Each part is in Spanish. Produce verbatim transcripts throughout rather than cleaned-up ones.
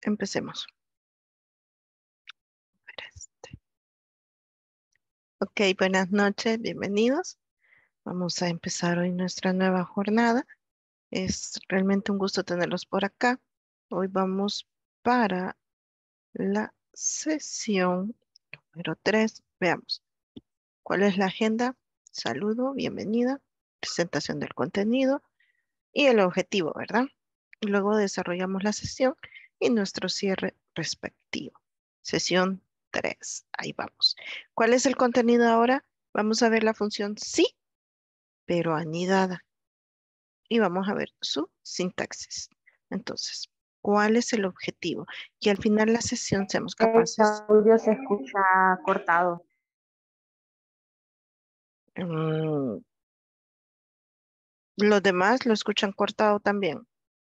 empecemos. Este. Ok, buenas noches, bienvenidos. Vamos a empezar hoy nuestra nueva jornada. Es realmente un gusto tenerlos por acá. Hoy vamos para la sesión número tres. Veamos, ¿cuál es la agenda? Saludo, bienvenida, presentación del contenido y el objetivo, ¿verdad? Luego desarrollamos la sesión y nuestro cierre respectivo. Sesión tres, ahí vamos. ¿Cuál es el contenido ahora? Vamos a ver la función sí, pero anidada. Y vamos a ver su sintaxis. Entonces, ¿cuál es el objetivo? Que al final de la sesión seamos El capaces. audio se escucha cortado. mm, los demás lo escuchan cortado también.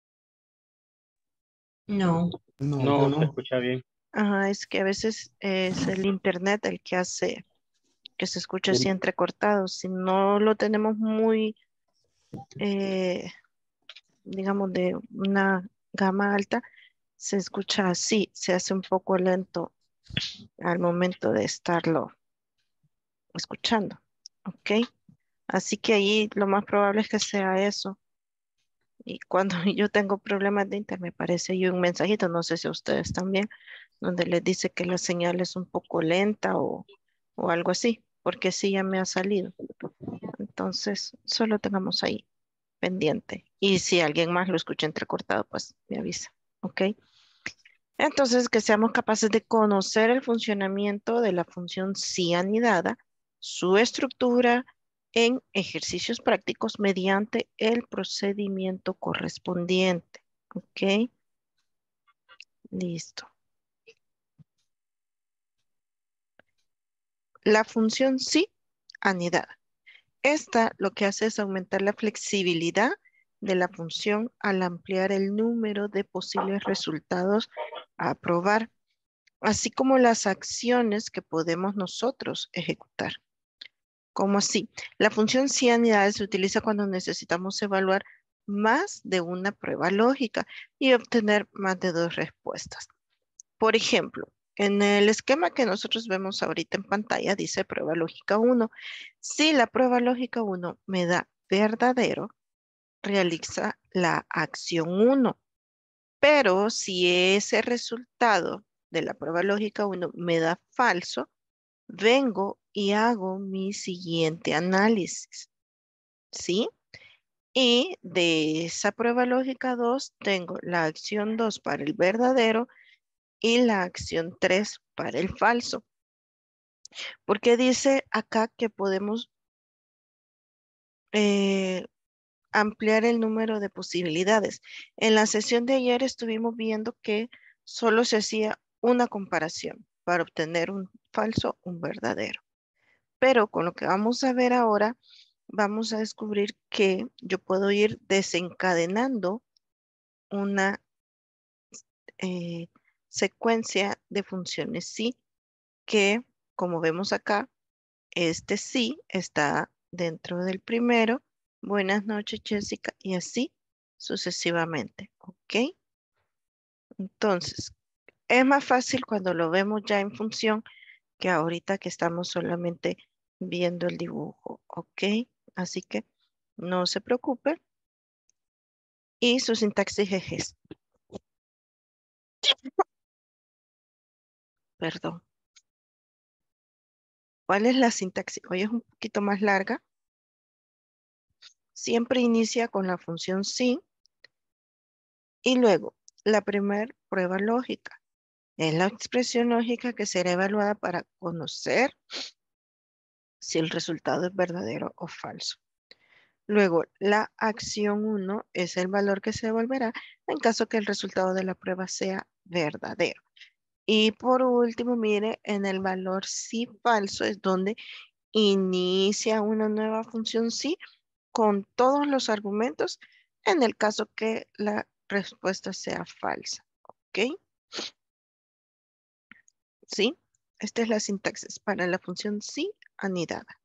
No. No, yo No, se no. escucha bien. Ajá, es que a veces es el internet el que hace que se escuche así El- entrecortado. Si no lo tenemos muy, eh, digamos, de una gama alta, se escucha así, se hace un poco lento al momento de estarlo escuchando. ¿Ok? Así que ahí lo más probable es que sea eso. Y cuando yo tengo problemas de internet, me parece ahí un mensajito, no sé si a ustedes también, donde les dice que la señal es un poco lenta o, o algo así, porque sí ya me ha salido. Entonces, solo tengamos ahí pendiente. Y si alguien más lo escucha entrecortado, pues me avisa. ¿Ok? Entonces, que seamos capaces de conocer el funcionamiento de la función sí anidada, su estructura en ejercicios prácticos mediante el procedimiento correspondiente. ¿Ok? Listo. La función sí anidada. Esta lo que hace es aumentar la flexibilidad de la función al ampliar el número de posibles resultados a probar, así como las acciones que podemos nosotros ejecutar. ¿Cómo así? La función cianidad se utiliza cuando necesitamos evaluar más de una prueba lógica y obtener más de dos respuestas. Por ejemplo, en el esquema que nosotros vemos ahorita en pantalla dice prueba lógica uno. Si la prueba lógica uno me da verdadero, realiza la acción uno. Pero si ese resultado de la prueba lógica uno me da falso, vengo y hago mi siguiente análisis, ¿sí? Y de esa prueba lógica dos tengo la acción dos para el verdadero y la acción tres para el falso. Porque dice acá que podemos eh, ampliar el número de posibilidades. En la sesión de ayer estuvimos viendo que solo se hacía una comparación para obtener un falso, un verdadero. Pero con lo que vamos a ver ahora, vamos a descubrir que yo puedo ir desencadenando una eh, secuencia de funciones sí, que como vemos acá, este sí está dentro del primero. Buenas noches, Jessica, y así sucesivamente, ¿ok? Entonces, es más fácil cuando lo vemos ya en función que ahorita que estamos solamente viendo el dibujo, ¿ok? Así que no se preocupe. Y su sintaxis es esta. Perdón. ¿Cuál es la sintaxis? Hoy es un poquito más larga. Siempre inicia con la función sí y luego la primera prueba lógica. Es la expresión lógica que será evaluada para conocer si el resultado es verdadero o falso. Luego, la acción uno es el valor que se devolverá en caso que el resultado de la prueba sea verdadero. Y por último, mire, en el valor sí falso es donde inicia una nueva función sí con todos los argumentos en el caso que la respuesta sea falsa. ¿Ok? ¿Sí? Esta es la sintaxis para la función sí anidada.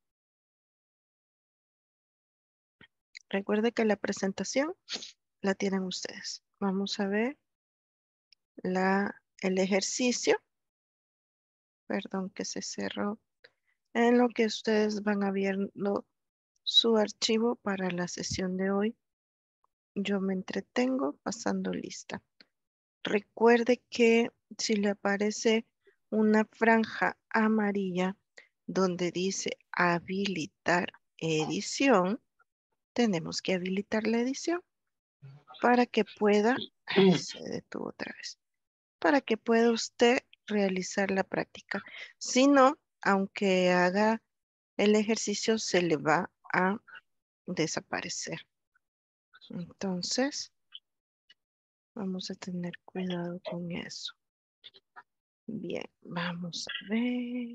Recuerde que la presentación la tienen ustedes. Vamos a ver la, el ejercicio. Perdón que se cerró. En lo que ustedes van viendo su archivo para la sesión de hoy. Yo me entretengo pasando lista. Recuerde que si le aparece una franja amarilla donde dice habilitar edición, tenemos que habilitar la edición para que pueda, ay, se detuvo otra vez, para que pueda usted realizar la práctica. Si no, aunque haga el ejercicio, se le va a desaparecer. Entonces, vamos a tener cuidado con eso. Bien, vamos a ver.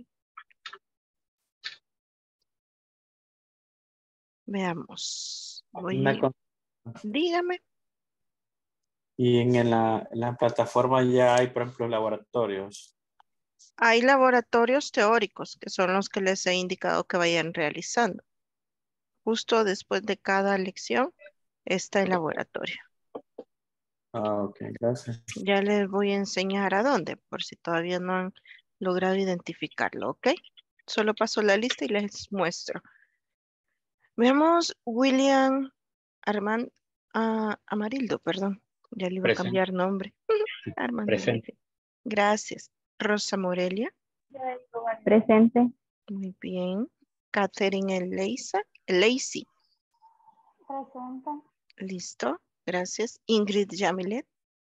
Veamos. Una Voy, con- dígame. Y en la, en la plataforma ya hay, por ejemplo, laboratorios. Hay laboratorios teóricos que son los que les he indicado que vayan realizando. Justo después de cada lección está el laboratorio. Ah, ok, gracias. Ya les voy a enseñar a dónde, por si todavía no han logrado identificarlo, ¿ok? Solo paso la lista y les muestro. Veamos William Armand ah, Amarildo, perdón. Ya le iba a Presente. cambiar nombre. Armando Presente. Levi. Gracias. Rosa Morelia. Presente. Muy bien. Catherine Eleisa. Lacey. Presente. Listo. Gracias. Ingrid Yamilet.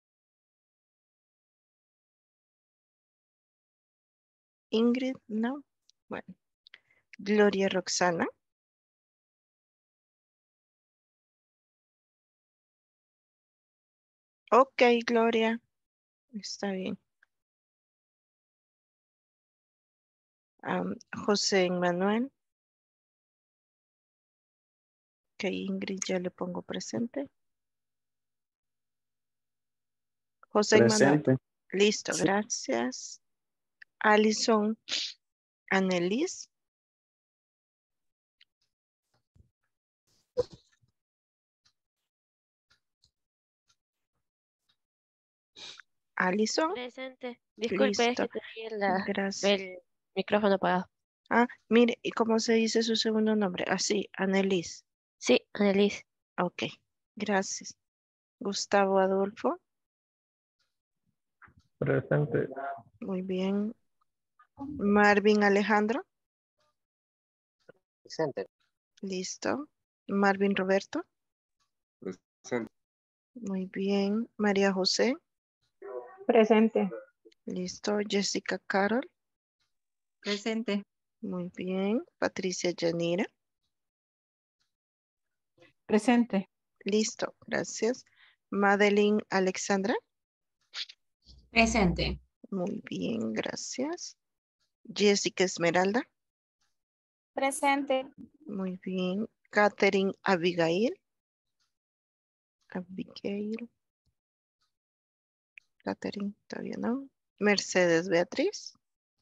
Ingrid, no. Bueno. Gloria Roxana. Ok, Gloria. Está bien. Am, José Manuel. Ok, Ingrid ya le pongo presente. José Manuel. Presente. Listo, Sí. gracias. Alison Anelis. Alison. Presente. Disculpe, es Listo. que tenía la- Gracias. el micrófono apagado. Ah, mire, ¿y cómo se dice su segundo nombre? Así, Anelis. Sí, Annelies. Ok, gracias. Gustavo Adolfo. Presente. Muy bien. Marvin Alejandro. Presente. Listo. Marvin Roberto. Presente. Muy bien. María José. Presente. Listo. Jessica Carol. Presente. Muy bien. Patricia Yanira. Presente. Listo. Gracias. Madeline Alexandra. Presente. Muy bien. Gracias. Jessica Esmeralda. Presente. Muy bien. Catherine Abigail. Abigail. Catherine, todavía no. Mercedes Beatriz.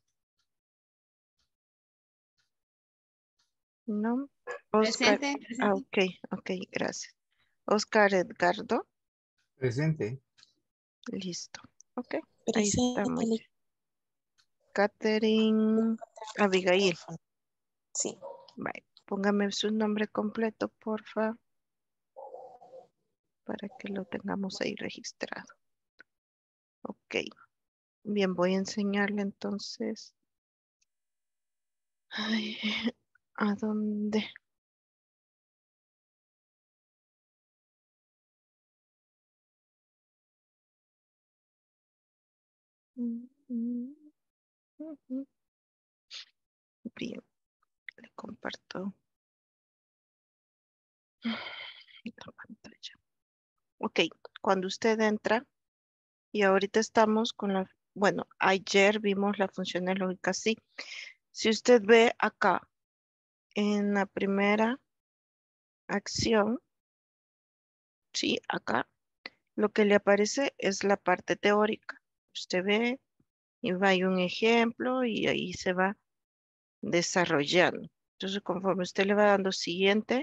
No. Oscar. Presente. Ah, Presente. ok, ok, gracias. Oscar Edgardo. Presente. Listo. Ok, ahí está Presente, muy le- bien. Catherine Abigail. sí. Vale. Póngame su nombre completo, porfa, para que lo tengamos ahí registrado. Ok. Bien, voy a enseñarle entonces. Ay, ¿a dónde? Mm, mm, mm, mm. Bien, le comparto la pantalla. Ok, cuando usted entra, y ahorita estamos con la, bueno, ayer vimos las funciones lógicas, sí. Si usted ve acá, en la primera acción, sí, acá, lo que le aparece es la parte teórica. Usted ve y va hay un ejemplo y ahí se va desarrollando. Entonces, conforme usted le va dando siguiente,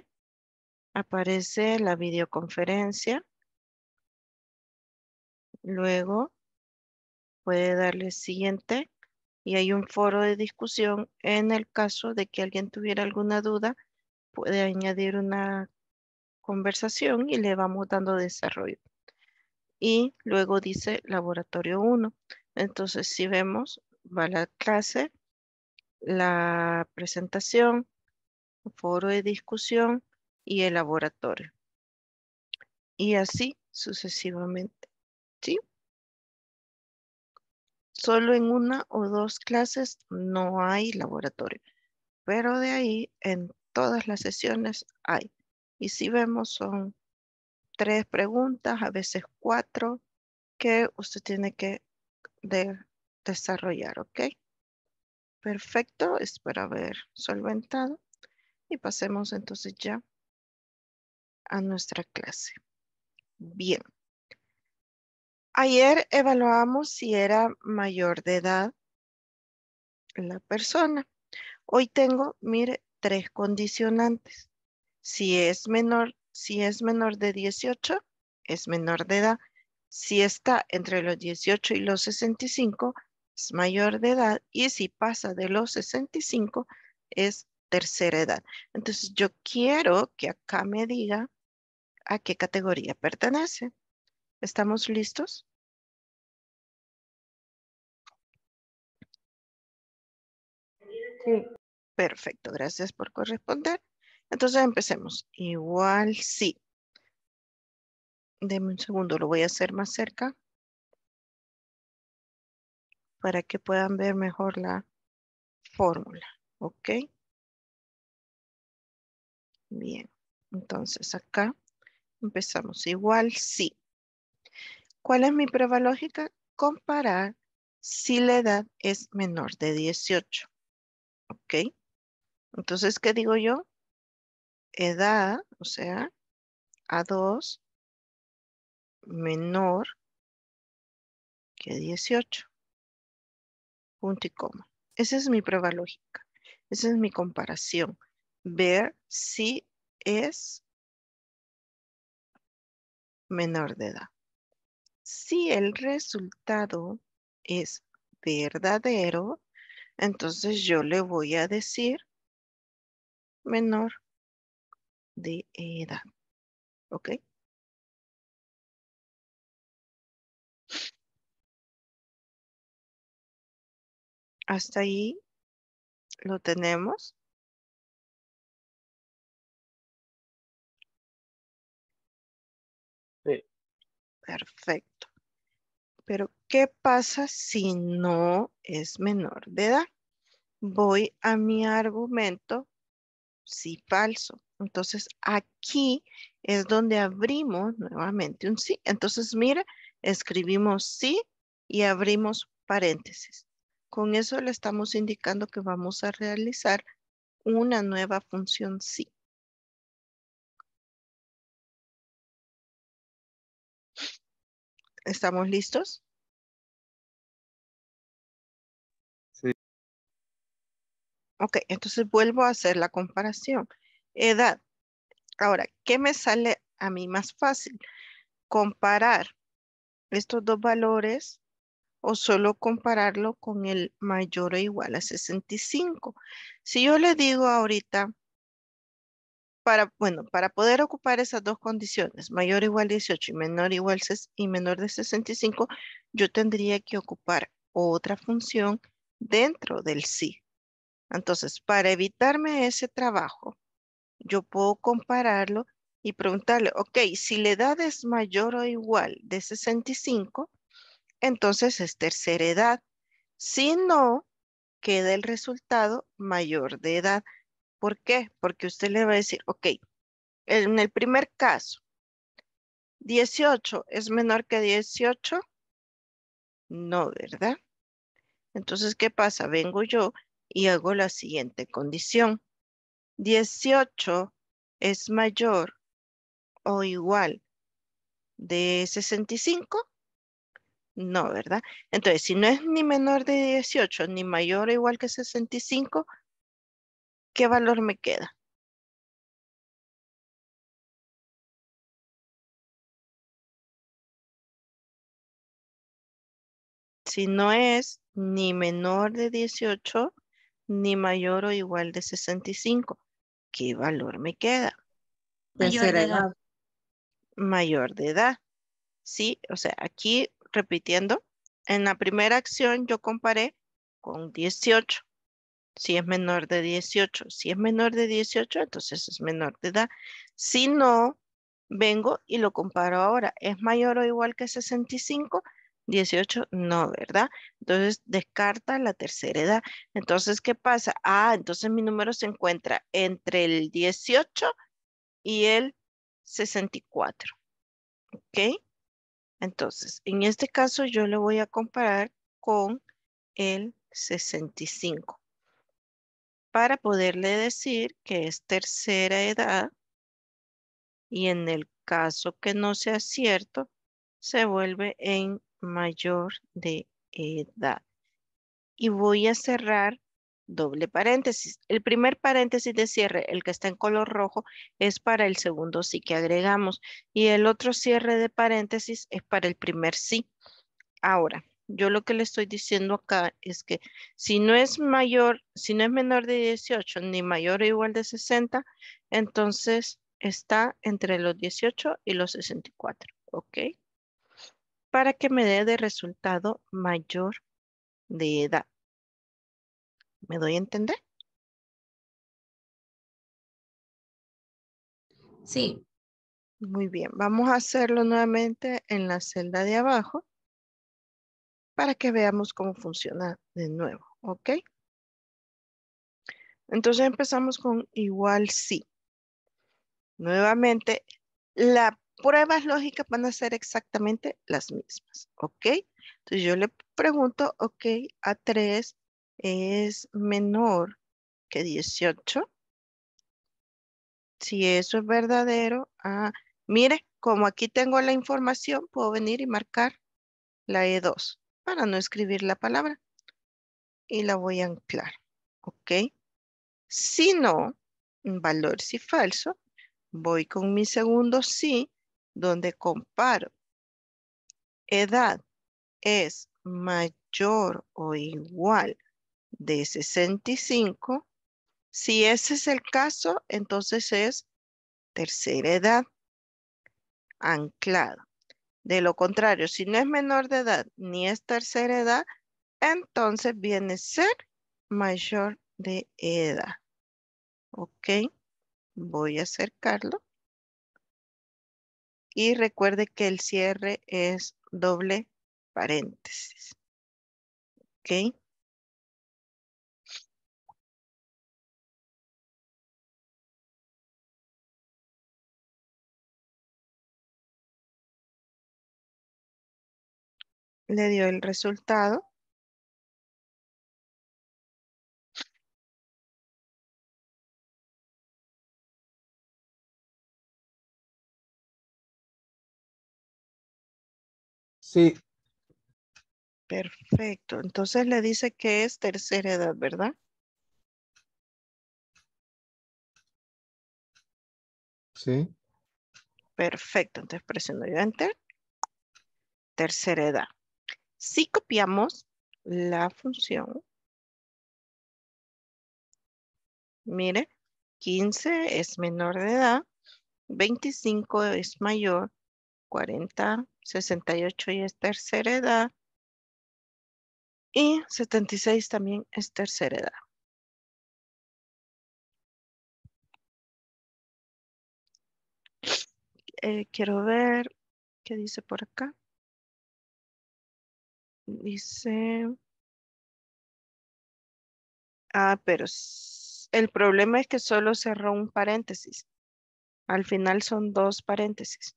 aparece la videoconferencia. Luego puede darle siguiente y hay un foro de discusión. En el caso de que alguien tuviera alguna duda, puede añadir una conversación y le vamos dando desarrollo. Y luego dice laboratorio uno. Entonces, si vemos, va la clase, la presentación, foro de discusión y el laboratorio. Y así sucesivamente. ¿Sí? Solo en una o dos clases no hay laboratorio, pero de ahí en todas las sesiones hay. Y si vemos son tres preguntas, a veces cuatro, que usted tiene que de- desarrollar, ¿ok? Perfecto, espero haber solventado y pasemos entonces ya a nuestra clase. Bien. Ayer evaluamos si era mayor de edad la persona. Hoy tengo, mire, tres condicionantes. Si es menor, si es menor de dieciocho, es menor de edad. Si está entre los dieciocho y los sesenta y cinco, es mayor de edad. Y si pasa de los sesenta y cinco, es tercera edad. Entonces, yo quiero que acá me diga a qué categoría pertenece. ¿Estamos listos? Sí. Perfecto, gracias por corresponder. Entonces empecemos. Igual sí. Deme un segundo, lo voy a hacer más cerca para que puedan ver mejor la fórmula. ¿Ok? Bien. Entonces acá empezamos. Igual sí. ¿Cuál es mi prueba lógica? Comparar si la edad es menor de dieciocho. ¿Ok? Entonces, ¿qué digo yo? Edad, o sea, A dos menor que dieciocho. Punto y coma. Esa es mi prueba lógica. Esa es mi comparación. Ver si es menor de edad. Si el resultado es verdadero, entonces yo le voy a decir menor de edad. ¿Ok? Hasta ahí lo tenemos. Sí. Perfecto. Pero, ¿qué pasa si no es menor de edad? Voy a mi argumento, sí, falso. Entonces, aquí es donde abrimos nuevamente un sí. Entonces, mira, escribimos sí y abrimos paréntesis. Con eso le estamos indicando que vamos a realizar una nueva función sí. ¿Estamos listos? Sí. Ok, entonces vuelvo a hacer la comparación. Edad. Ahora, ¿qué me sale a mí más fácil? Comparar estos dos valores o solo compararlo con el mayor o igual a sesenta y cinco. Si yo le digo ahorita, para, bueno, para poder ocupar esas dos condiciones, mayor o igual dieciocho y menor igual ses- y menor de sesenta y cinco, yo tendría que ocupar otra función dentro del sí. Entonces, para evitarme ese trabajo, yo puedo compararlo y preguntarle, ok, si la edad es mayor o igual de sesenta y cinco, entonces es tercera edad. Si no, queda el resultado mayor de edad. ¿Por qué? Porque usted le va a decir, ok, en el primer caso, dieciocho es menor que dieciocho. No, ¿verdad? Entonces, ¿qué pasa? Vengo yo y hago la siguiente condición. dieciocho es mayor o igual de sesenta y cinco. No, ¿verdad? Entonces, si no es ni menor de dieciocho ni mayor o igual que sesenta y cinco, ¿qué valor me queda? Si no es ni menor de dieciocho, ni mayor o igual de sesenta y cinco. ¿Qué valor me queda? Mayor de edad. Mayor de edad. Sí, o sea, aquí repitiendo, en la primera acción yo comparé con dieciocho. Si es menor de dieciocho. Si es menor de dieciocho, entonces es menor de edad. Si no, vengo y lo comparo ahora. ¿Es mayor o igual que sesenta y cinco? dieciocho, no, ¿verdad? Entonces descarta la tercera edad. Entonces, ¿qué pasa? Ah, entonces mi número se encuentra entre el dieciocho y el sesenta y cuatro. ¿Ok? Entonces, en este caso yo le voy a comparar con el sesenta y cinco para poderle decir que es tercera edad y en el caso que no sea cierto, se vuelve en mayor de edad. Y voy a cerrar doble paréntesis. El primer paréntesis de cierre, el que está en color rojo, es para el segundo sí que agregamos y el otro cierre de paréntesis es para el primer sí. Ahora, yo lo que le estoy diciendo acá es que si no es mayor, si no es menor de dieciocho ni mayor o igual de sesenta, entonces está entre los dieciocho y los sesenta y cuatro, ¿ok? Para que me dé de resultado mayor de edad. ¿Me doy a entender? Sí. Muy bien, vamos a hacerlo nuevamente en la celda de abajo para que veamos cómo funciona de nuevo, ¿ok? Entonces empezamos con igual sí. Nuevamente, las pruebas lógicas van a ser exactamente las mismas, ¿ok? Entonces yo le pregunto, ok, A tres es menor que dieciocho. Si eso es verdadero, ah, mire, como aquí tengo la información, puedo venir y marcar la E dos para no escribir la palabra y la voy a anclar, ¿ok? Si no, un valor si falso, voy con mi segundo sí, donde comparo edad es mayor o igual de sesenta y cinco. Si ese es el caso, entonces es tercera edad, anclado. De lo contrario, si no es menor de edad ni es tercera edad, entonces viene a ser mayor de edad. Ok, voy a acercarlo. Y recuerde que el cierre es doble paréntesis. Ok. Le dio el resultado. Sí, Perfecto. Entonces le dice que es tercera edad, ¿verdad? sí. Perfecto. Entonces presiono yo Enter. Tercera edad. Si copiamos la función, mire, quince es menor de edad, veinticinco es mayor, cuarenta, sesenta y ocho ya es tercera edad y setenta y seis también es tercera edad. Eh, quiero ver qué dice por acá. Dice, ah, pero s- el problema es que solo cerró un paréntesis. Al final son dos paréntesis.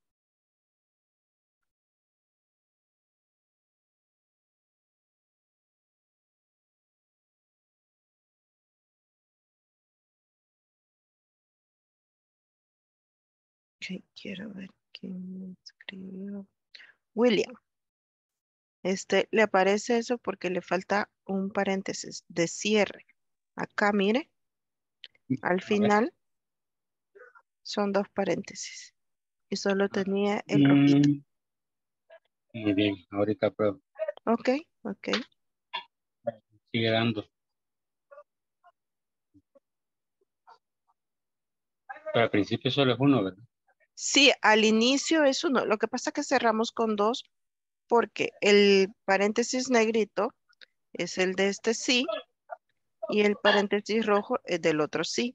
Ok, quiero ver quién me escribió. William. Este, le aparece eso porque le falta un paréntesis de cierre. Acá, mire, al A ver. final son dos paréntesis. Y solo tenía el rojito. Mm, muy bien, ahorita pruebo. Ok, Ok. Sigue dando. Pero al principio solo es uno, ¿verdad? Sí, al inicio es uno. Lo que pasa es que cerramos con dos porque el paréntesis negrito es el de este sí y el paréntesis rojo es del otro sí.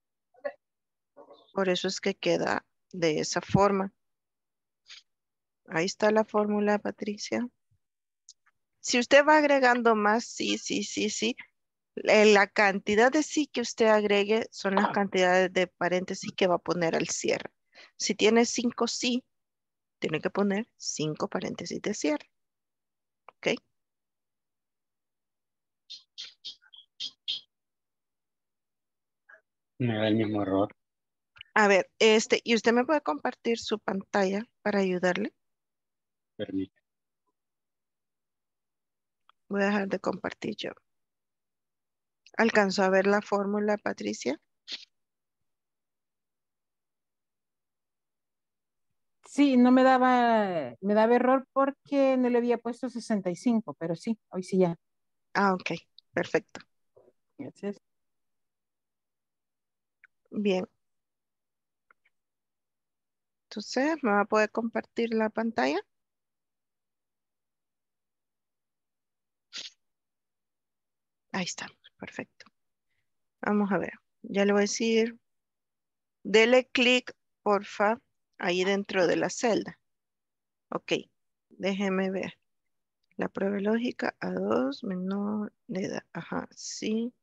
Por eso es que queda de esa forma. Ahí está la fórmula, Patricia. Si usted va agregando más sí, sí, sí, sí, eh, la cantidad de sí que usted agregue son las cantidades de paréntesis que va a poner al cierre. Si tiene cinco sí, tiene que poner cinco paréntesis de cierre. ¿Ok? Me da el mismo error. A ver, este, ¿y usted me puede compartir su pantalla para ayudarle? Permite. Voy a dejar de compartir yo. ¿Alcanzó a ver la fórmula, Patricia? Sí, no me daba, me daba error porque no le había puesto sesenta y cinco, pero sí, hoy sí ya. Ah, ok, perfecto. Gracias. Bien. Entonces, ¿me va a poder compartir la pantalla? Ahí está, perfecto. Vamos a ver. Ya le voy a decir, dele clic, porfa, ahí dentro de la celda. Ok, déjeme ver. La prueba lógica a dos menor de edad. Ajá, sí.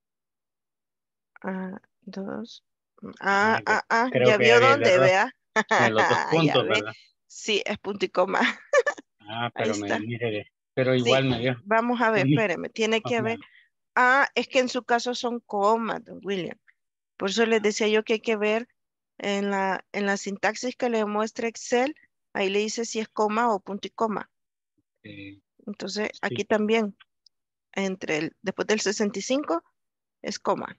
A dos. Ah, Ah, ya. ah, ah, Creo ya que ya vio vi el dónde, error. vea. En los dos Ya puntos, ve. ¿verdad? Sí, es punto y coma. Ah, Ahí pero me, está. mire, pero igual Sí, me dio. vamos a ver, espéreme, tiene que haber. Ah, es que en su caso son comas, don William. Por eso les decía yo que hay que ver en la, en la sintaxis que le muestra Excel, ahí le dice si es coma o punto y coma. Eh, Entonces, aquí sí, también, entre el, después del sesenta y cinco, es coma.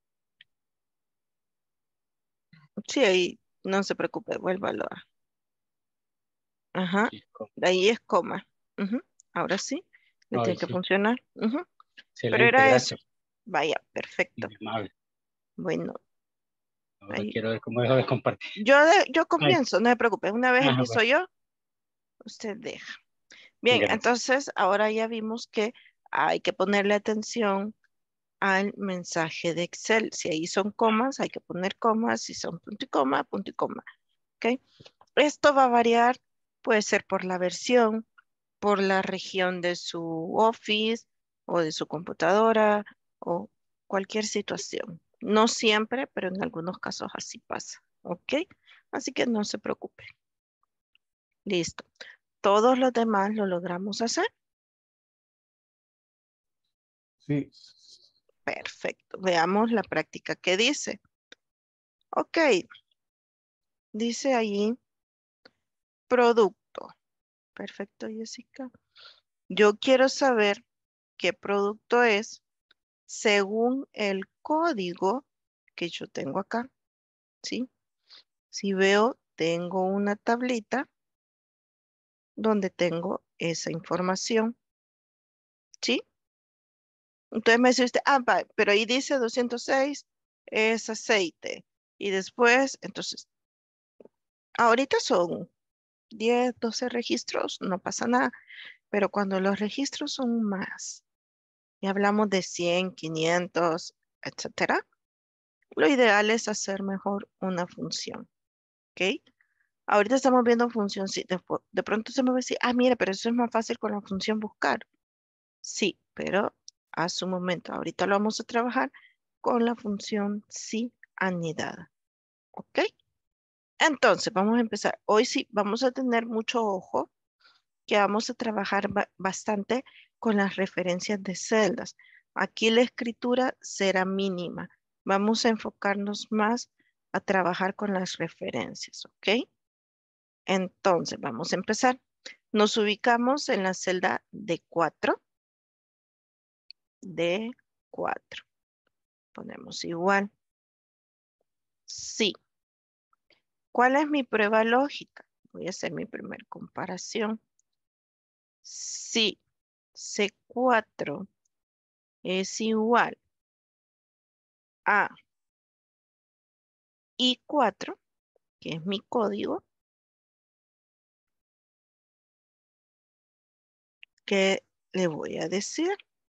Sí, ahí no se preocupe, vuélvalo a. Ajá, sí, co- de ahí es coma. Ujú, ahora sí, le ay, tiene que sí. funcionar. Ujú, pero Excelente, era eso. gracias. Vaya, perfecto. Muy amable. Bueno, Ahora ahí. quiero ver cómo dejo de compartir. Yo, de- yo Ay, comienzo, no se preocupe. Una vez ajá, empiezo pues, yo, usted deja. Bien, gracias. entonces ahora ya vimos que hay que ponerle atención al mensaje de Excel. Si ahí son comas, hay que poner comas. Si son punto y coma, punto y coma. ¿Ok? Esto va a variar, puede ser por la versión, por la región de su Office o de su computadora o cualquier situación. No siempre, pero en algunos casos así pasa. ¿Ok? Así que no se preocupe. Listo. Todos los demás lo logramos hacer. Sí. Perfecto. Veamos la práctica que dice. Ok. Dice ahí producto. Perfecto, Jessica. Yo quiero saber qué producto es según el código que yo tengo acá. ¿Sí? Si veo, tengo una tablita donde tengo esa información. ¿Sí? Entonces me dice usted, ah, va, pero ahí dice doscientos seis es aceite. Y después, entonces, ahorita son diez, doce registros, no pasa nada. Pero cuando los registros son más, y hablamos de cien, quinientos, etcétera, lo ideal es hacer mejor una función. ¿Ok? Ahorita estamos viendo función, sí, de, de pronto se me va a decir, ah, mira, pero eso es más fácil con la función buscar. Sí, pero a su momento, ahorita lo vamos a trabajar con la función sí anidada. ¿Ok? Entonces, vamos a empezar. Hoy sí, vamos a tener mucho ojo que vamos a trabajar ba- bastante con las referencias de celdas. Aquí la escritura será mínima. Vamos a enfocarnos más a trabajar con las referencias, ¿ok? Entonces, vamos a empezar. Nos ubicamos en la celda D cuatro. D cuatro. Ponemos igual. Sí. ¿Cuál es mi prueba lógica? Voy a hacer mi primer comparación. Sí. C cuatro es igual a I cuatro, que es mi código, ¿qué le voy a decir?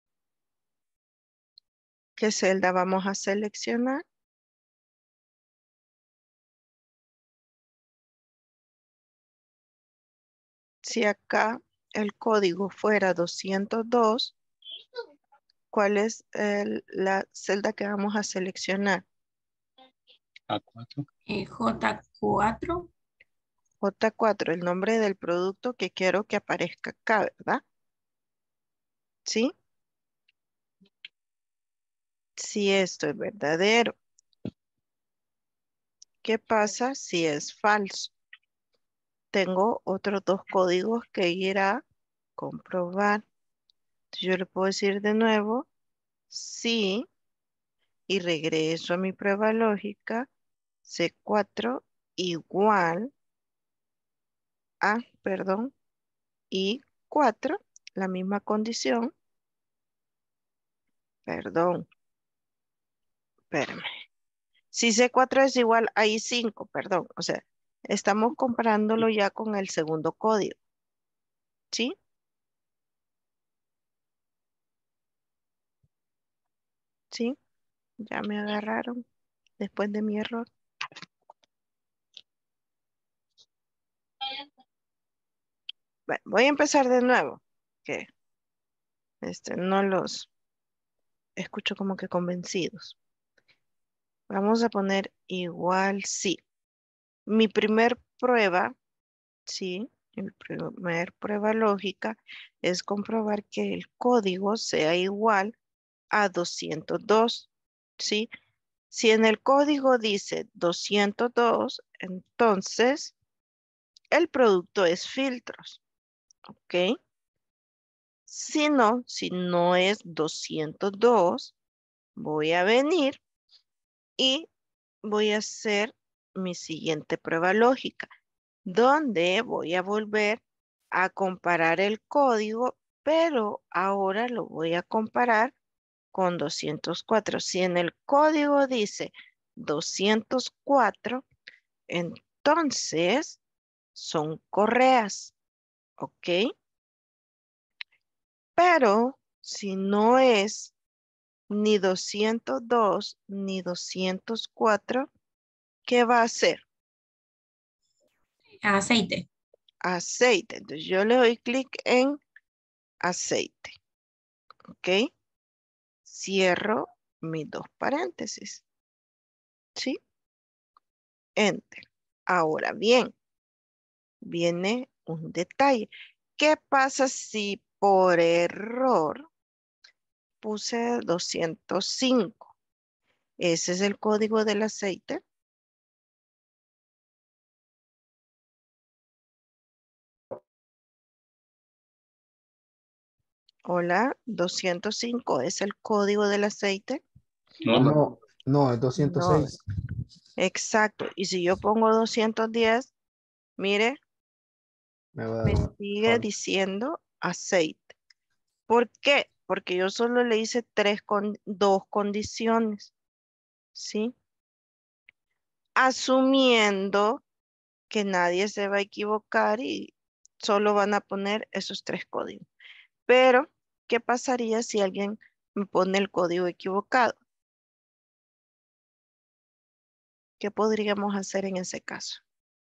¿Qué celda vamos a seleccionar? Si acá el código fuera doscientos dos, ¿cuál es el- la celda que vamos a seleccionar? A cuatro. Eh, J cuatro. J cuatro, el nombre del producto que quiero que aparezca acá, ¿verdad? ¿Sí? Si esto es verdadero. ¿Qué pasa si es falso? Tengo otros dos códigos que ir a comprobar. Yo le puedo decir de nuevo, sí, y regreso a mi prueba lógica, C cuatro igual a, perdón, I cuatro, la misma condición, perdón, espérame. Si C cuatro es igual a I cinco, perdón, o sea, estamos comparándolo ya con el segundo código, ¿sí? ¿Sí? Ya me agarraron después de mi error. Bueno, voy a empezar de nuevo, que este, no los escucho como que convencidos. Vamos a poner igual sí. Mi primer prueba, sí, mi primer prueba lógica es comprobar que el código sea igual a doscientos dos, ¿sí? Si en el código dice doscientos dos, entonces el producto es filtros, ¿ok? Si no, si no es doscientos dos, voy a venir y voy a hacer mi siguiente prueba lógica, donde voy a volver a comparar el código, pero ahora lo voy a comparar con doscientos cuatro. Si en el código dice doscientos cuatro, entonces son correas, ¿ok? Pero si no es ni doscientos dos ni doscientos cuatro, ¿qué va a hacer? Aceite. Aceite. Entonces yo le doy clic en aceite. ¿Ok? Cierro mis dos paréntesis. ¿Sí? Enter. Ahora bien, viene un detalle. ¿Qué pasa si por error puse doscientos cinco? Ese es el código del aceite. Hola, doscientos cinco es el código del aceite. No, no. No, no, es doscientos seis. Exacto. Y si yo pongo doscientos diez, mire, Me va a me dar sigue falso. diciendo aceite. ¿Por qué? Porque yo solo le hice tres con dos condiciones, ¿sí? Asumiendo que nadie se va a equivocar y solo van a poner esos tres códigos. Pero, ¿qué pasaría si alguien me pone el código equivocado? ¿Qué podríamos hacer en ese caso?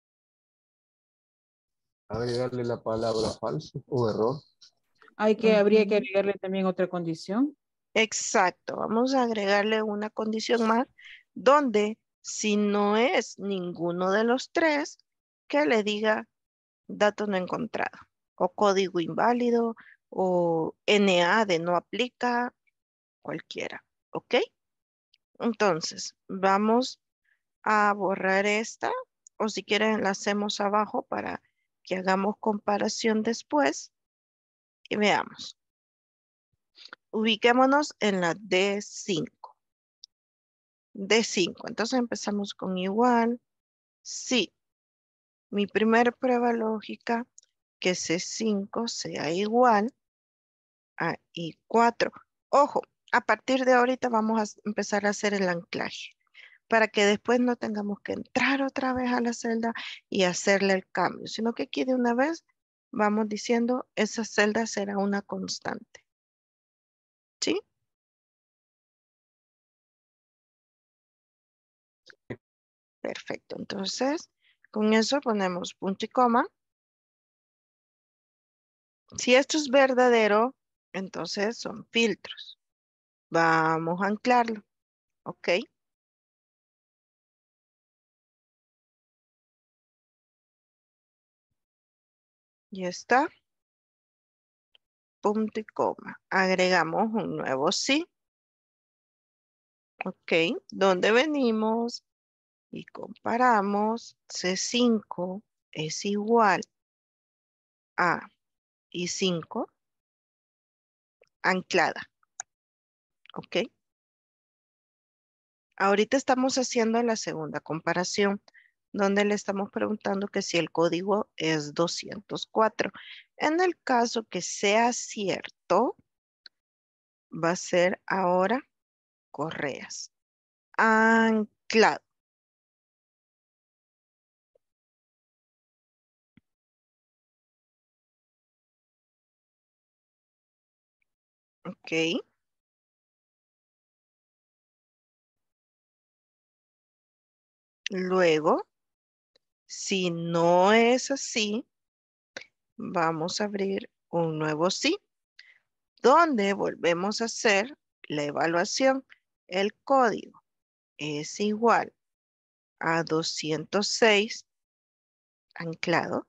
Agregarle la palabra falso o error. Hay que, habría que Ujú. agregarle también otra condición. Exacto, vamos a agregarle una condición más donde si no es ninguno de los tres, que le diga dato no encontrado o código inválido o N A de no aplica, cualquiera, ¿ok? Entonces, vamos a borrar esta o si quieren la hacemos abajo para que hagamos comparación después y veamos. Ubiquémonos en la D cinco. D cinco. Entonces empezamos con igual. Sí. Mi primera prueba lógica que C cinco sea igual Ahí, cuatro. Ojo, a partir de ahorita vamos a empezar a hacer el anclaje para que después no tengamos que entrar otra vez a la celda y hacerle el cambio, sino que aquí de una vez vamos diciendo esa celda será una constante. ¿Sí? Perfecto. Entonces, con eso ponemos punto y coma. Si esto es verdadero, entonces son filtros. Vamos a anclarlo. ¿Ok? Ya está. Punto y coma. Agregamos un nuevo sí. Ok. ¿Dónde venimos? Y comparamos. C cinco es igual a I cinco anclada. ¿Ok? Ahorita estamos haciendo la segunda comparación, donde le estamos preguntando que si el código es doscientos cuatro. En el caso que sea cierto, va a ser ahora correas. Anclado. Ok. Luego, si no es así, vamos a abrir un nuevo sí, donde volvemos a hacer la evaluación. El código es igual a doscientos seis anclado.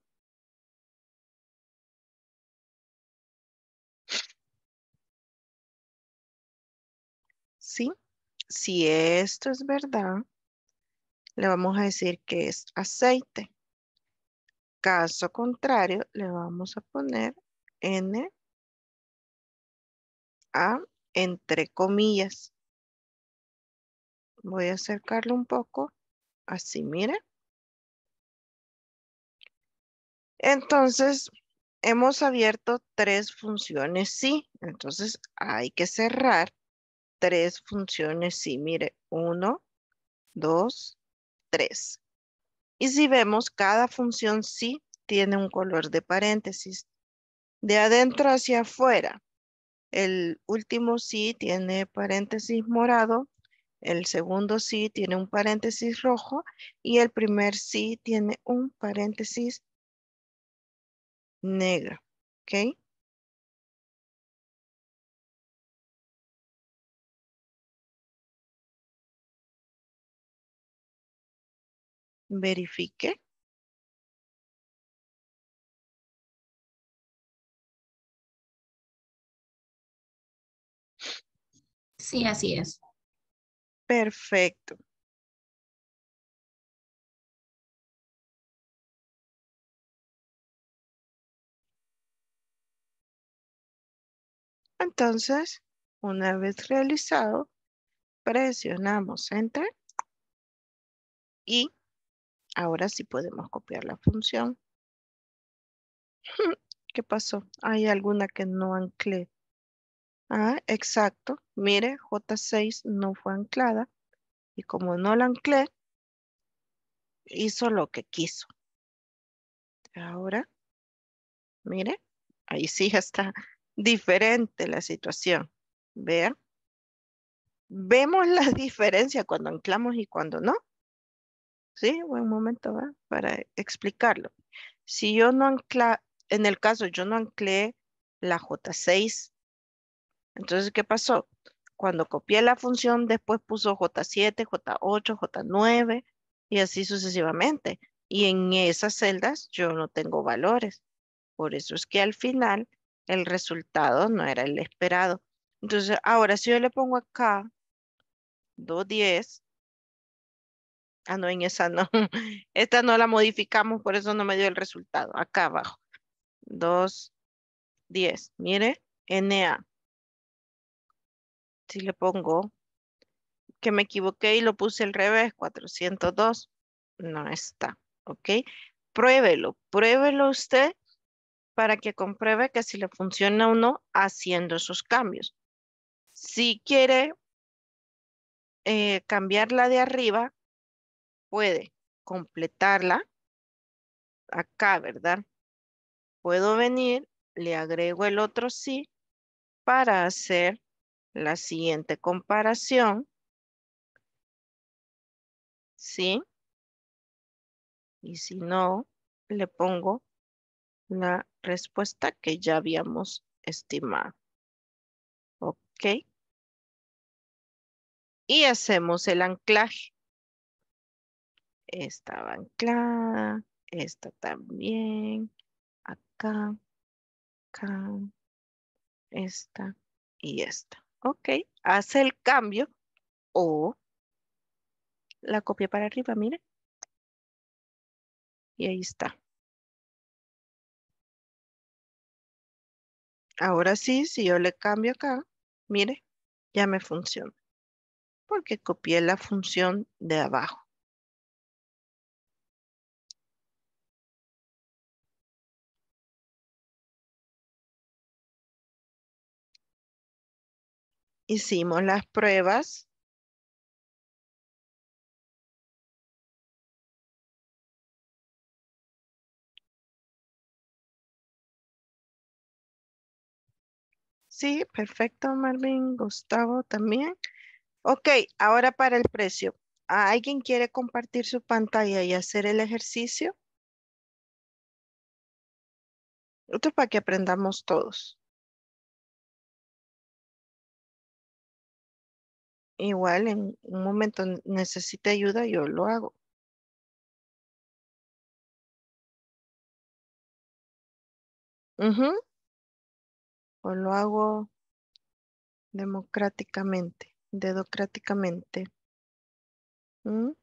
¿Sí? Si esto es verdad, le vamos a decir que es aceite. Caso contrario, le vamos a poner N A entre comillas. Voy a acercarlo un poco. Así, mire. Entonces, hemos abierto tres funciones sí. Entonces, hay que cerrar tres funciones sí. Mire, uno, dos, tres. Y si vemos, cada función sí tiene un color de paréntesis. De adentro hacia afuera, el último sí tiene paréntesis morado, el segundo sí tiene un paréntesis rojo y el primer sí tiene un paréntesis negro. ¿Ok? Verifique. Sí, así es. Perfecto. Entonces, una vez realizado, presionamos Enter y ahora sí podemos copiar la función. ¿Qué pasó? Hay alguna que no anclé. Ah, exacto. Mire, J seis no fue anclada y como no la anclé, hizo lo que quiso. Ahora, mire, ahí sí ya está diferente la situación. Vean. Vemos la diferencia cuando anclamos y cuando no. Sí, buen momento ¿va? Para explicarlo. Si yo no ancla, en el caso yo no anclé la J seis, entonces ¿qué pasó? Cuando copié la función, después puso J siete, J ocho, J nueve y así sucesivamente. Y en esas celdas yo no tengo valores. Por eso es que al final el resultado no era el esperado. Entonces, ahora si yo le pongo acá doscientos diez, ah, no, en esa no. Esta no la modificamos, por eso no me dio el resultado. Acá abajo. doscientos diez. Mire, N A. Si le pongo que me equivoqué y lo puse al revés, cuatrocientos dos, no está. ¿Ok? Pruébelo. Pruébelo usted para que compruebe que si le funciona o no haciendo esos cambios. Si quiere eh, cambiarla de arriba, puede completarla acá, ¿verdad? Puedo venir, le agrego el otro sí para hacer la siguiente comparación. ¿Sí? Y si no, le pongo la respuesta que ya habíamos estimado. ¿Ok? Y hacemos el anclaje. Esta va anclada, esta también, acá, acá, esta y esta. Ok, hace el cambio o la copia para arriba, mire. Y ahí está. Ahora sí, si yo le cambio acá, mire, ya me funciona. Porque copié la función de abajo. Hicimos las pruebas. Sí, perfecto, Marvin, Gustavo también. Ok, ahora para el precio. ¿Alguien quiere compartir su pantalla y hacer el ejercicio? Esto es para que aprendamos todos. Igual en un momento necesite ayuda, yo lo hago. Ujú. O lo hago democráticamente, dedocráticamente. ¿Mm?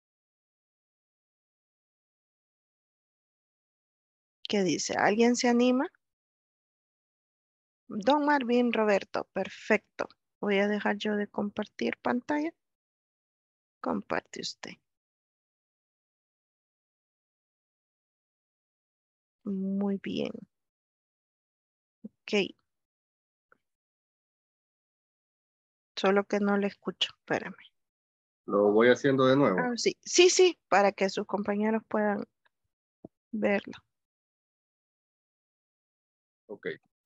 ¿Qué dice? ¿Alguien se anima? Don Marvin Roberto, perfecto. Voy a dejar yo de compartir pantalla. Comparte usted. Muy bien. Ok. Solo que no le escucho. Espérame. Lo voy haciendo de Ah, nuevo. sí, sí, sí, para que sus compañeros puedan verlo. Ok.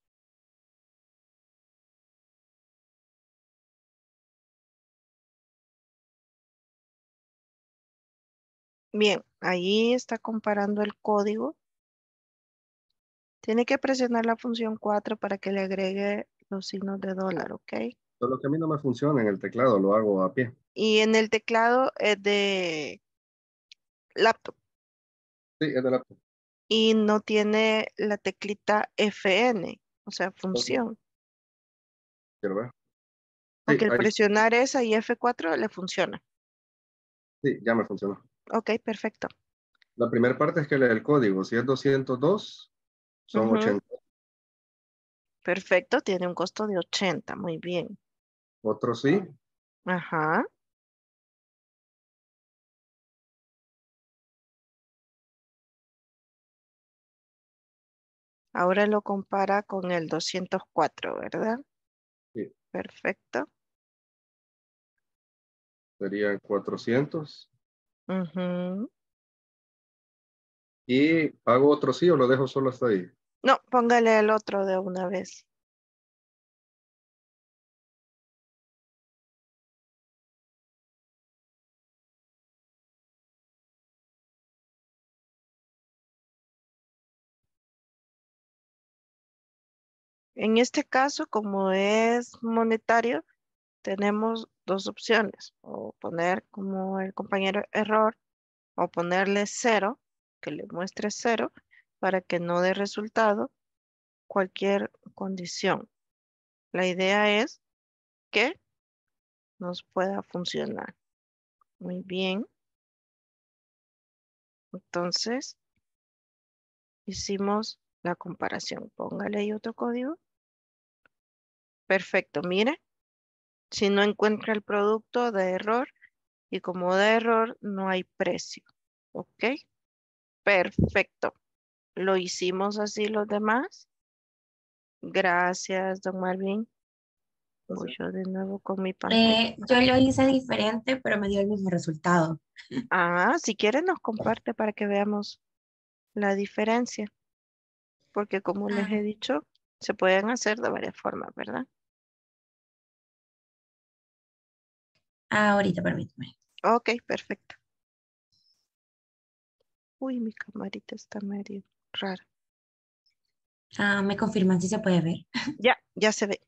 Bien, ahí está comparando el código. Tiene que presionar la función cuatro para que le agregue los signos de dólar, ¿ok? Solo que a mí no me funciona en el teclado, lo hago a pie. Y en el teclado es de laptop Sí, es de la... y no tiene la teclita F N, o sea, Ok, función. quiero ver. Sí, Porque el ahí está. presionar esa y F cuatro le funciona. Sí, ya me funcionó. Ok, perfecto. La primera parte es que lee el código. Si es doscientos dos, son Ujú, ochenta. perfecto, tiene un costo de ochenta, muy bien. Otro sí. Ajá. Ahora lo compara con el doscientos cuatro, ¿verdad? Sí, Perfecto. serían cuatrocientos. Ujú. ¿Y hago otro sí o lo dejo solo hasta ahí? No, póngale el otro de una vez. En este caso, como es monetario, tenemos dos opciones. O poner como el compañero error o ponerle cero, que le muestre cero, para que no dé resultado cualquier condición. La idea es que nos pueda funcionar. Muy bien. Entonces, hicimos la comparación. Póngale ahí otro código. Perfecto. Mire, si no encuentra el producto, da error. Y como da error, no hay precio. ¿Ok? Perfecto. ¿Lo hicimos así los demás? Gracias, don Marvin. Voy yo de nuevo con mi pantalla. Eh, yo lo hice diferente, pero me dio el mismo resultado. Ah, si quiere nos comparte para que veamos la diferencia. Porque como les Ah, he dicho, se pueden hacer de varias formas, ¿verdad? ahorita, permítame. Ok, perfecto. Uy, mi camarita está medio rara. Ah, me confirman si se puede ver. Ya, ya se ve.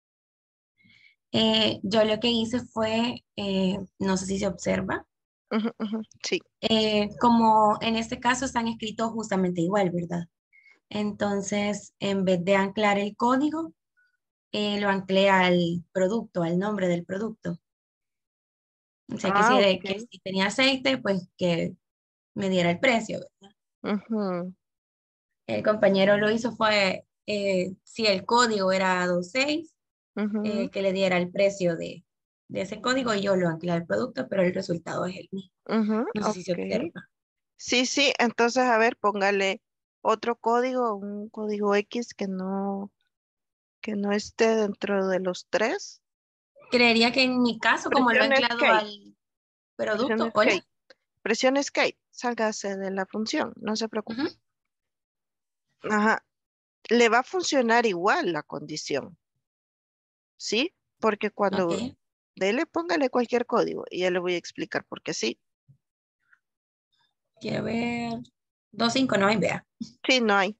Eh, yo lo que hice fue, eh, no sé si se observa, Ujú, ujú, sí. eh, como en este caso están escritos justamente igual, ¿verdad? Entonces, en vez de anclar el código, eh, lo anclé al producto, al nombre del producto. O sea, que si, Ah, era- que ok. si tenía aceite, pues que me diera el precio, ¿verdad? Ujú, El compañero lo hizo fue, eh, si el código era veintiséis, ujú, eh, que le diera el precio de, de ese código y yo lo anclé al producto, pero el resultado es el mismo. ujú, No sé si se ok. observa. Sí, sí, entonces a ver, póngale otro código, un código X que no, que no esté dentro de los tres. Creería que en mi caso, como lo he Presione anclado Escape, al producto, presione hola. Escape, presione Escape, sálgase de la función, no se preocupe. Ujú, Ajá, le va a funcionar igual la condición, ¿sí? Porque cuando ok, dele, póngale cualquier código y ya le voy a explicar por qué sí. quiero ver. Dos cinco no hay, vea. Sí, no hay.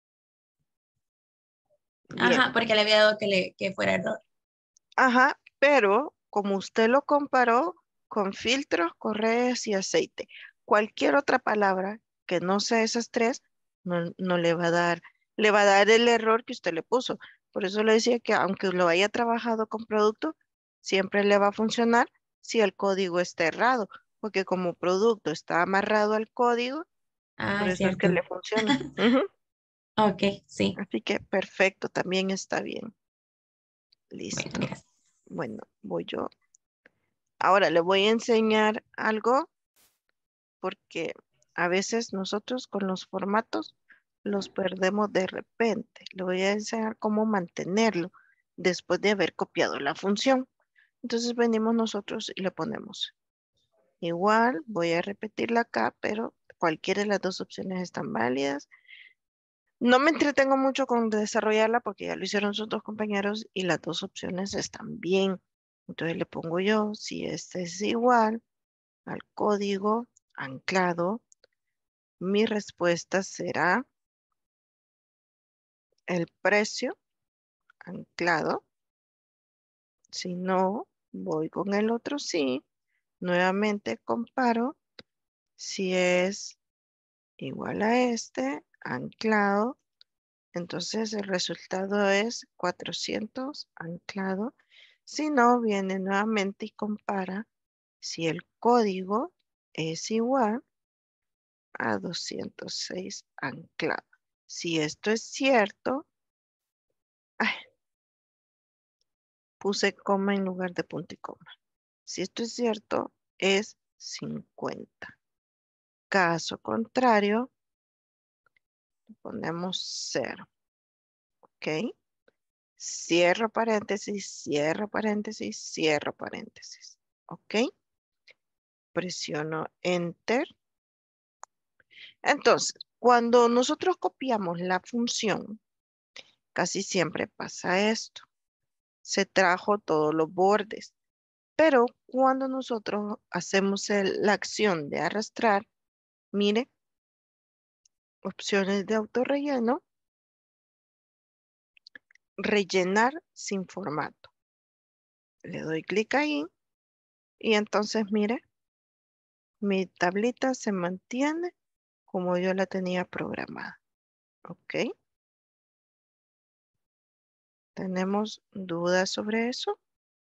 Bien. Ajá, porque le había dado que, le, que fuera error. Ajá, pero como usted lo comparó con filtros, correas y aceite, cualquier otra palabra que no sea esas tres, no, no le va a dar, le va a dar el error que usted le puso. Por eso le decía que aunque lo haya trabajado con producto, siempre le va a funcionar si el código está errado, porque como producto está amarrado al código, por Ah, eso es que cierto. le funciona. Ujú. Ok, sí. Así que perfecto, también está bien. Bueno, Listo. gracias. Bueno, voy yo. Ahora le voy a enseñar algo porque a veces nosotros con los formatos los perdemos de repente. Le voy a enseñar cómo mantenerlo después de haber copiado la función. Entonces venimos nosotros y le ponemos igual. Voy a repetirla acá, pero cualquiera de las dos opciones están válidas. No me entretengo mucho con desarrollarla porque ya lo hicieron sus dos compañeros y las dos opciones están bien. Entonces le pongo yo, si este es igual al código anclado, mi respuesta será el precio anclado. Si no, voy con el otro sí. Nuevamente comparo si es igual a este anclado. Entonces el resultado es cuatrocientos anclado. Si no, viene nuevamente y compara si el código es igual a doscientos seis anclado. Si esto es cierto, ay, puse coma en lugar de punto y coma. Si esto es cierto, es cincuenta. Caso contrario, ponemos cero. ¿Ok? Cierro paréntesis, cierro paréntesis, cierro paréntesis. ¿Ok? Presiono Enter. Entonces, cuando nosotros copiamos la función, casi siempre pasa esto. Se trajo todos los bordes. Pero cuando nosotros hacemos el- la acción de arrastrar, mire, opciones de autorrelleno, rellenar sin formato. Le doy clic ahí y entonces mire, mi tablita se mantiene como yo la tenía programada. ¿Ok? ¿Tenemos dudas sobre eso?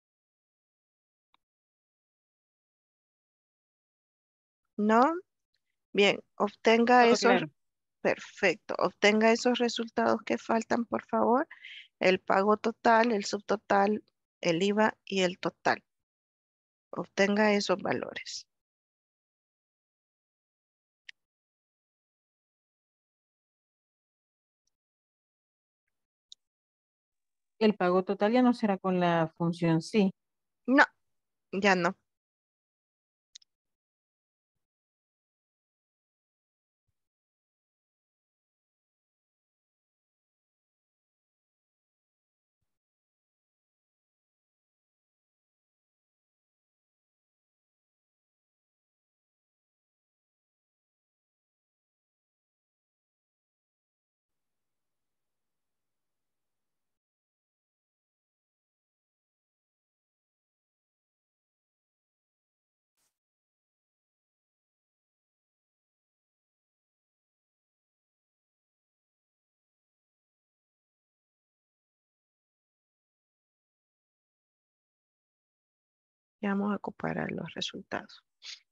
¿No? Bien, obtenga Todo esos, claro. perfecto, obtenga esos resultados que faltan, por favor. El pago total, el subtotal, el IVA y el total. Obtenga esos valores. el pago total ya no será con la función sí. No, ya no. Ya vamos a comparar los resultados.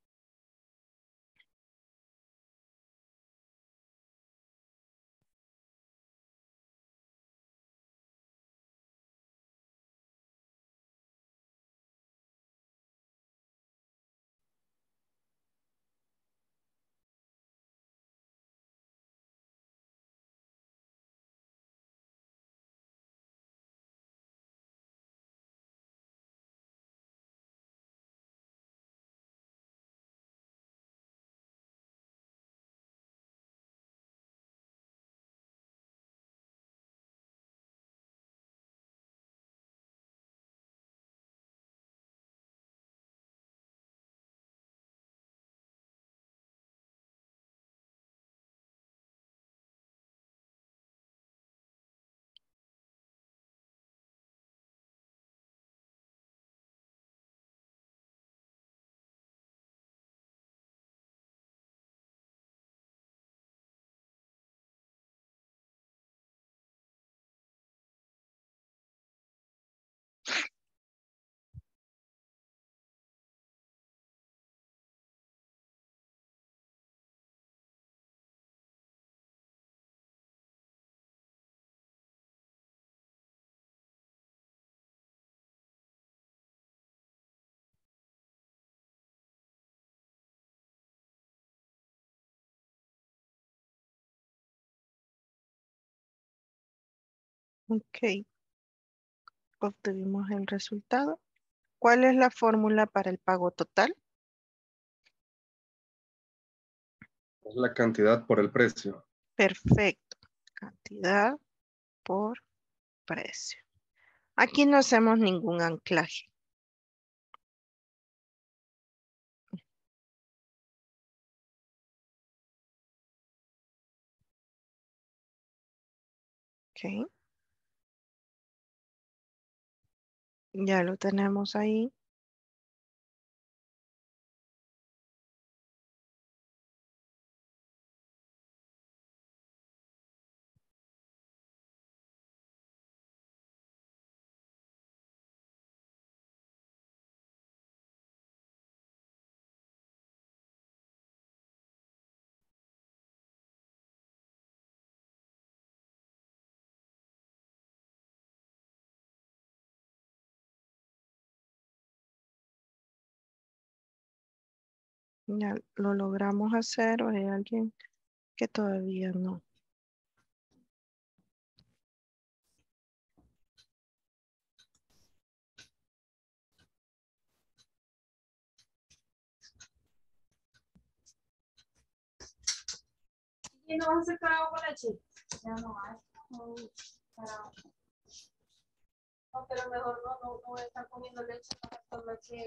Ok, obtuvimos el resultado. ¿Cuál es la fórmula para el pago total? Es la cantidad por el precio. Perfecto. Cantidad por precio. Aquí no hacemos ningún anclaje. Ok. Ya lo tenemos ahí. Ya lo logramos hacer o hay alguien que todavía no. ¿Y no vas a hacer trago con leche? Ya no hay. No, para- no, pero mejor no, no, no voy a estar comiendo leche para por la que...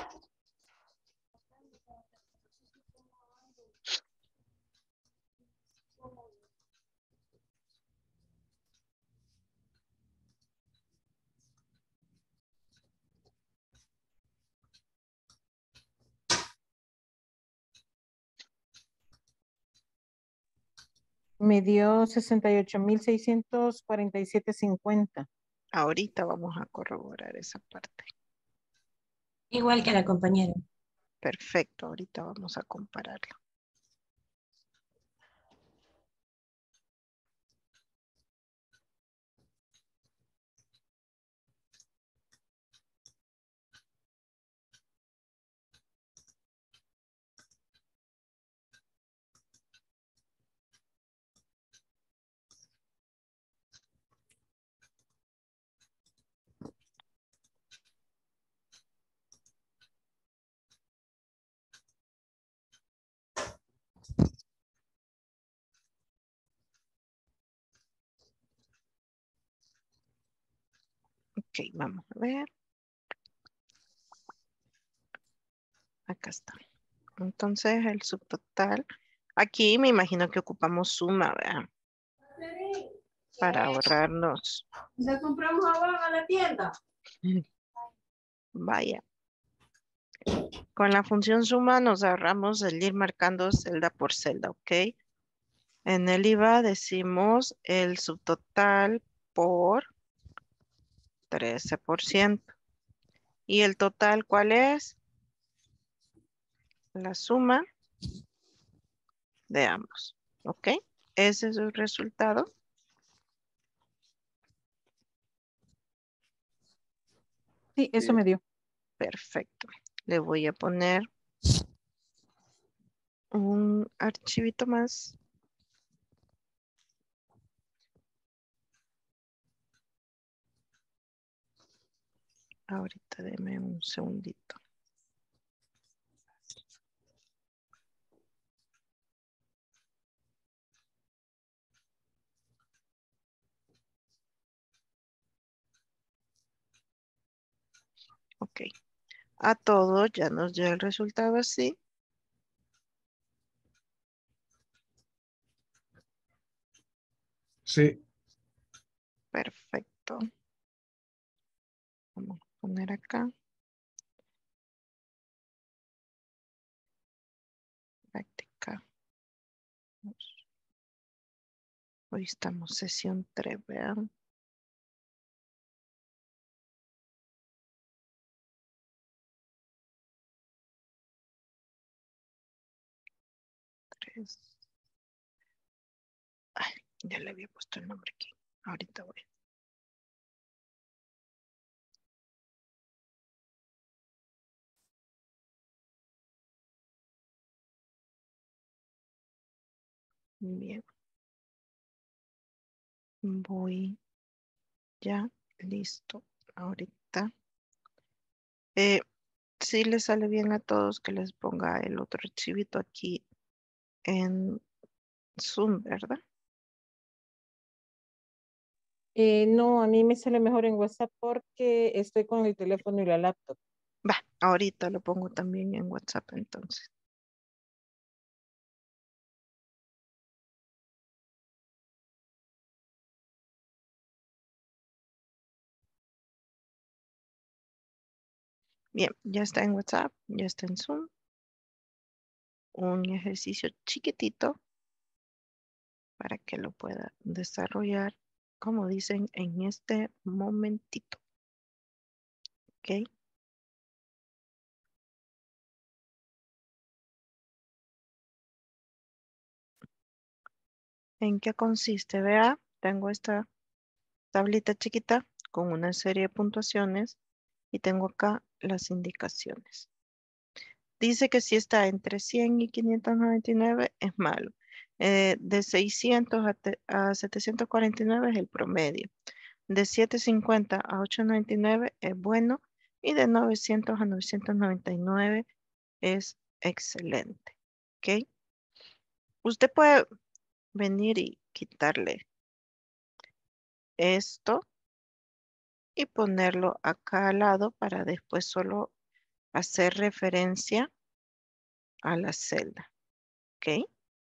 Me dio sesenta y ocho mil seiscientos cuarenta y siete cincuenta. Ahorita vamos a corroborar esa parte. Igual que la compañera. Perfecto, ahorita vamos a compararlo. Ok, vamos a ver. Acá está. Entonces el subtotal. Aquí me imagino que ocupamos suma, ¿verdad? Para ahorrarnos. ¿Ya compramos agua a la tienda? Vaya. Con la función suma nos ahorramos el ir marcando celda por celda, ¿ok? En el I V A decimos el subtotal por trece por ciento. ¿Y el total cuál es? La suma de ambos, ¿ok? Ese es el resultado. Sí, eso me dio. Perfecto. Le voy a poner un archivito más. Ahorita deme un segundito. Ok. A todo ya nos dio el resultado así. Sí. Perfecto. Vamos a poner acá. Práctica. Hoy estamos sesión tres, vean. Tres. Ay, ya le había puesto el nombre aquí. Ahorita voy. Bien. Voy ya. Listo. Ahorita. Eh, si les sale bien a todos que les ponga el otro archivito aquí en Zoom, ¿verdad? Eh, no, a mí me sale mejor en WhatsApp porque estoy con el teléfono y la laptop. Va, ahorita lo pongo también en WhatsApp entonces. Bien, ya está en WhatsApp, ya está en Zoom. Un ejercicio chiquitito para que lo pueda desarrollar, como dicen, en este momentito. ¿Ok? ¿En qué consiste? Vea, tengo esta tablita chiquita con una serie de puntuaciones y tengo acá las indicaciones. Dice que si está entre cien y quinientos noventa y nueve es malo. Eh, de seiscientos a, te- a setecientos cuarenta y nueve es el promedio. De setecientos cincuenta a ochocientos noventa y nueve es bueno. Y de novecientos a novecientos noventa y nueve es excelente. ¿Ok? Usted puede venir y quitarle esto y ponerlo acá al lado para después solo hacer referencia a la celda. ¿Ok?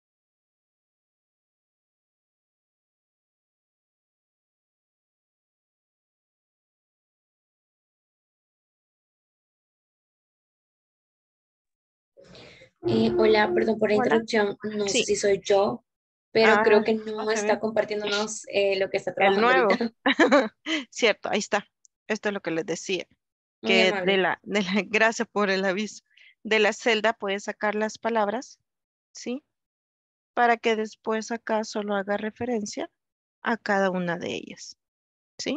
Eh, hola, perdón por la Hola. interrupción. No sé Sí. si soy yo, pero Ah, creo que No no se está ve. compartiéndonos eh, lo que está el trabajando nuevo. ahorita. Cierto, ahí está. Esto es lo que les decía. Muy Que de amable. la, de la, gracias por el aviso. De la celda puedes sacar las palabras, ¿sí? Para que después acá solo haga referencia a cada una de ellas, ¿sí?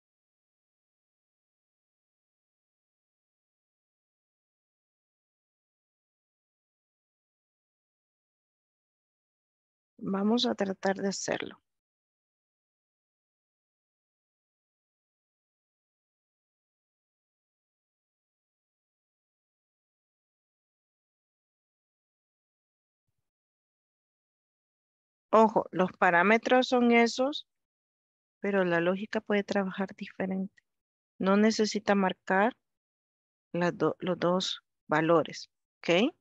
Vamos a tratar de hacerlo. Ojo, los parámetros son esos, pero la lógica puede trabajar diferente. No necesita marcar las do- los dos valores, ¿ok?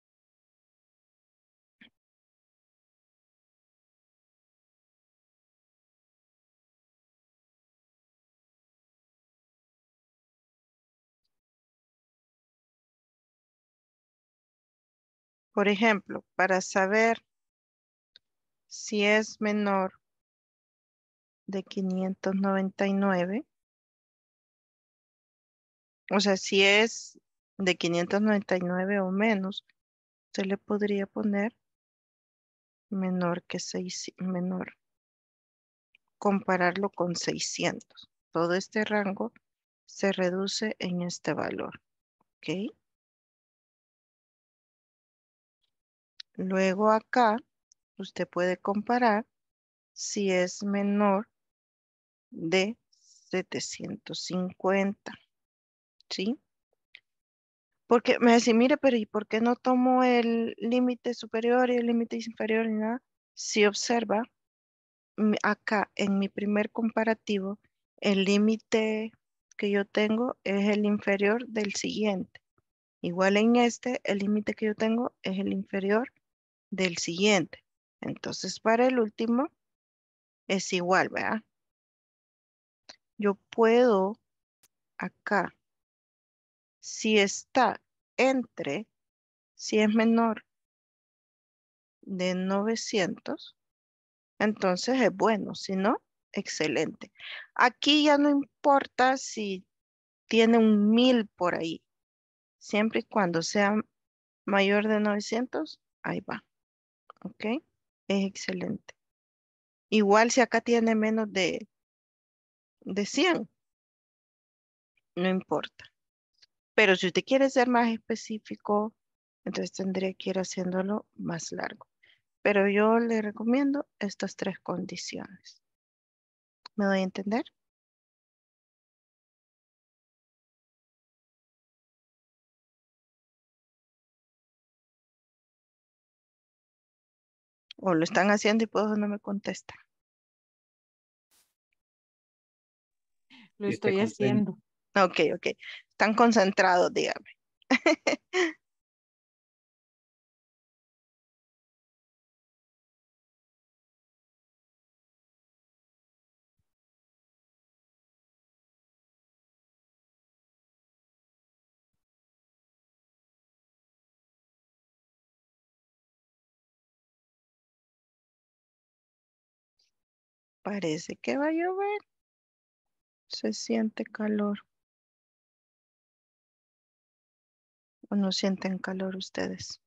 Por ejemplo, para saber si es menor de quinientos noventa y nueve, o sea, si es de quinientos noventa y nueve o menos, se le podría poner menor que seis, menor, compararlo con seiscientos. Todo este rango se reduce en este valor, ¿ok? Luego acá, usted puede comparar si es menor de setecientos cincuenta, ¿sí? Porque me dice, mire, pero ¿y por qué no tomo el límite superior y el límite inferior ni nada? Si observa, m- acá en mi primer comparativo, el límite que yo tengo es el inferior del siguiente. Igual en este, el límite que yo tengo es el inferior del siguiente. Entonces, para el último es igual, ¿verdad? Yo puedo acá, si está entre, si es menor de novecientos, entonces es bueno, si no, excelente. Aquí ya no importa si tiene un mil por ahí, siempre y cuando sea mayor de novecientos, ahí va, ¿ok? Es excelente. Igual si acá tiene menos de, de cien, no importa. Pero si usted quiere ser más específico, entonces tendría que ir haciéndolo más largo. Pero yo le recomiendo estas tres condiciones. ¿Me doy a entender? O lo están haciendo y por eso no me contesta. Lo Y te estoy comprendo. haciendo. Ok, ok. Están concentrados, dígame. Parece que va a llover. Se siente calor. ¿O no sienten calor ustedes?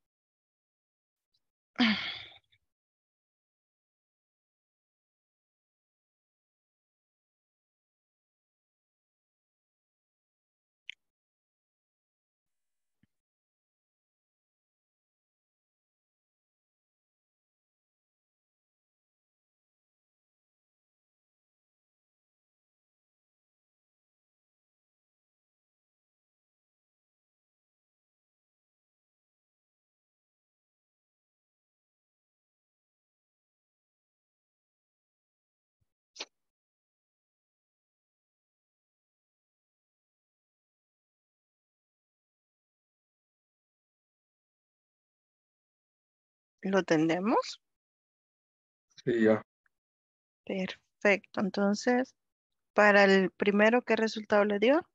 ¿Lo tenemos? Sí, ya. Perfecto. Entonces, para el primero, ¿qué resultado le dio?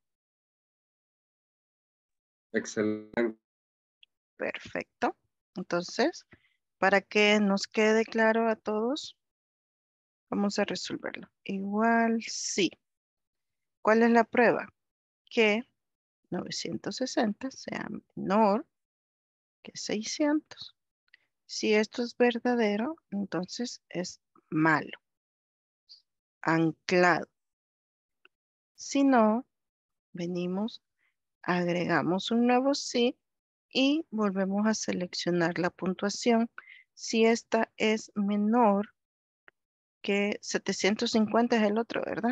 Excelente. Perfecto. Entonces, para que nos quede claro a todos, vamos a resolverlo. Igual, sí. ¿Cuál es la prueba? Que novecientos sesenta sea menor que seiscientos. Si esto es verdadero, entonces es malo, anclado. Si no, venimos, agregamos un nuevo sí y volvemos a seleccionar la puntuación. Si esta es menor que setecientos cincuenta es el otro, ¿verdad?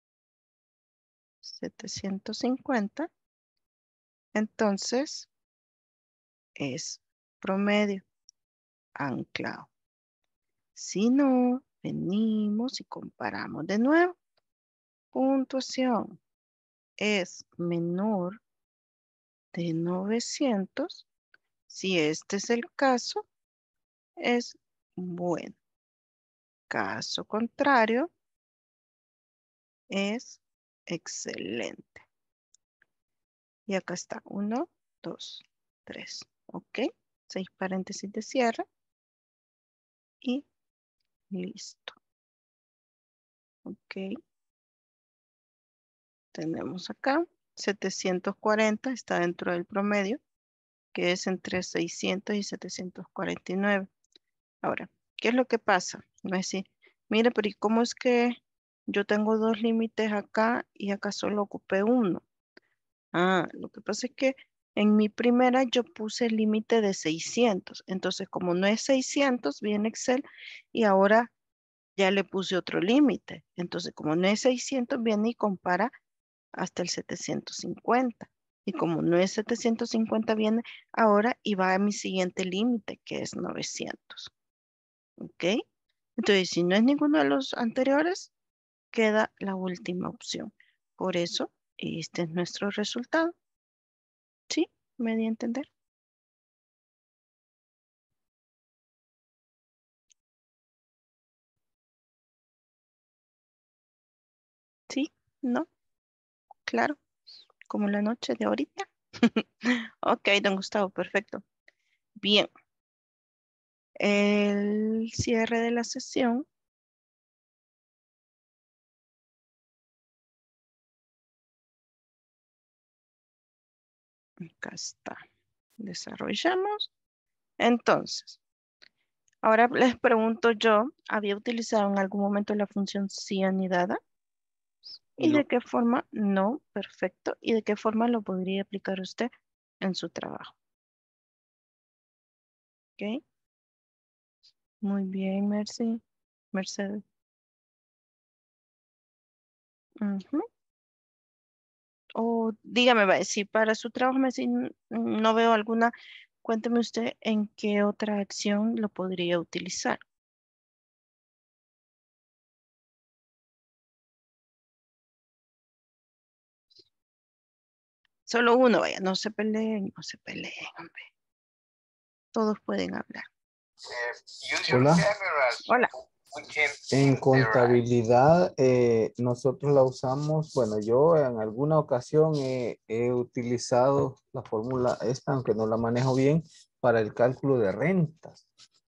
setecientos cincuenta, entonces es promedio, anclado. Si no, venimos y comparamos de nuevo. Puntuación es menor de novecientos, si este es el caso, es bueno. Caso contrario, es excelente. Y acá está, uno, dos, tres, ok. Seis paréntesis de cierre. Y listo. Ok. Tenemos acá, setecientos cuarenta está dentro del promedio, que es entre seiscientos y setecientos cuarenta y nueve. Ahora, ¿qué es lo que pasa? Me va a decir, mire, pero ¿y cómo es que yo tengo dos límites acá y acá solo ocupé uno? Ah, lo que pasa es que en mi primera yo puse el límite de seiscientos. Entonces, como no es seiscientos, viene Excel y ahora ya le puse otro límite. Entonces, como no es seiscientos, viene y compara hasta el setecientos cincuenta. Y como no es setecientos cincuenta, viene ahora y va a mi siguiente límite, que es novecientos. ¿Ok? Entonces, si no es ninguno de los anteriores, queda la última opción. Por eso, este es nuestro resultado. ¿Sí? ¿Me di a entender? ¿Sí? ¿No? Claro. Como la noche de ahorita. Ok, don Gustavo, perfecto. Bien. El cierre de la sesión. Acá está. Desarrollamos. Entonces, ahora les pregunto yo, ¿había utilizado en algún momento la función sí anidada? ¿Y No. de qué forma? No, perfecto. ¿Y de qué forma lo podría aplicar usted en su trabajo? ¿Ok? Muy bien, Mercy. Mercedes. Ujú. O dígame, va, si para su trabajo me si n- no veo alguna, cuénteme usted en qué otra acción lo podría utilizar. Solo uno, vaya, no se peleen, no se peleen, hombre. Todos pueden hablar. Hola. Hola. En contabilidad, eh, nosotros la usamos, bueno, yo en alguna ocasión he, he utilizado la fórmula esta, aunque no la manejo bien, para el cálculo de rentas.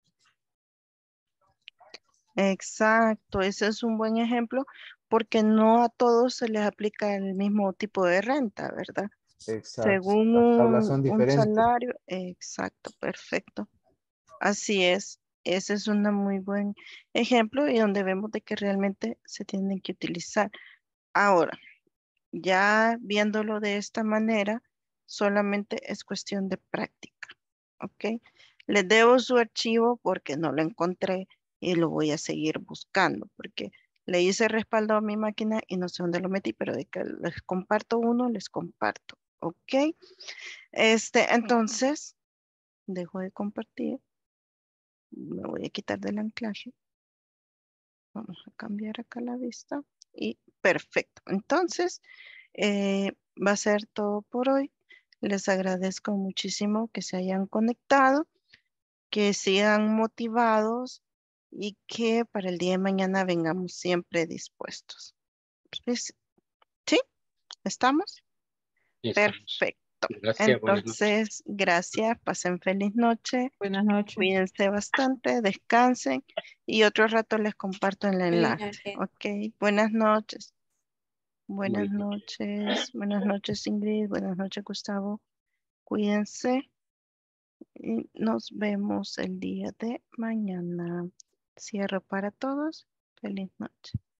Exacto, ese es un buen ejemplo porque no a todos se les aplica el mismo tipo de renta, ¿verdad? Exacto. Según Las tablas un, son un diferentes. salario, exacto, perfecto. Así es, ese es un muy buen ejemplo y donde vemos de que realmente se tienen que utilizar. Ahora, ya viéndolo de esta manera, solamente es cuestión de práctica, ¿ok? Les debo su archivo porque no lo encontré y lo voy a seguir buscando porque le hice respaldo a mi máquina y no sé dónde lo metí, pero de que les comparto uno, les comparto, ¿ok? Este, entonces, dejo de compartir, me voy a quitar del anclaje. Vamos a cambiar acá la vista y perfecto. Entonces, eh, va a ser todo por hoy. Les agradezco muchísimo que se hayan conectado, que sigan motivados y que para el día de mañana vengamos siempre dispuestos. Pues, ¿sí? ¿Estamos? Ya estamos. Perfecto. Gracias, buenas noches. Entonces, gracias. Pasen feliz noche. Buenas noches. Cuídense bastante, descansen y otro rato les comparto el Feliz enlace. noche. Ok, buenas noches. Buenas Buenas noches. Buenas noches, Ingrid. Buenas noches, Gustavo. Cuídense y nos vemos el día de mañana. Cierro para todos. Feliz noche.